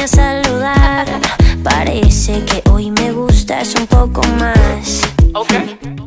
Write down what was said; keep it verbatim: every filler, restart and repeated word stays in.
a saludar. Parece que hoy me gustas un poco más. Ok.